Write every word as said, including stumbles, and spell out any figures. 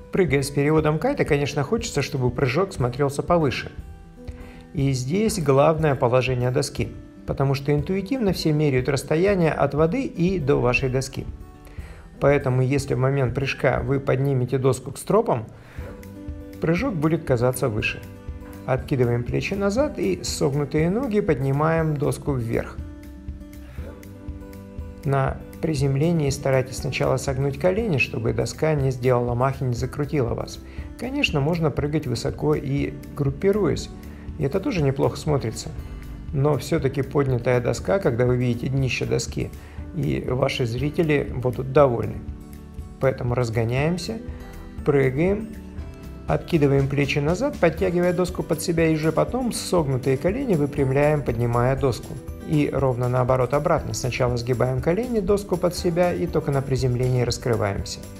Прыгая с переводом кайта, конечно, хочется, чтобы прыжок смотрелся повыше. И здесь главное положение доски, потому что интуитивно все меряют расстояние от воды и до вашей доски. Поэтому если в момент прыжка вы поднимете доску к стропам, прыжок будет казаться выше. Откидываем плечи назад и согнутые ноги поднимаем доску вверх. На приземлении старайтесь сначала согнуть колени, чтобы доска не сделала мах и не закрутила вас. Конечно, можно прыгать высоко и группируясь, и это тоже неплохо смотрится. Но все-таки поднятая доска, когда вы видите днище доски, и ваши зрители будут довольны. Поэтому разгоняемся, прыгаем, откидываем плечи назад, подтягивая доску под себя, и уже потом согнутые колени выпрямляем, поднимая доску. И ровно наоборот обратно. Сначала сгибаем колени, доску под себя, и только на приземлении раскрываемся.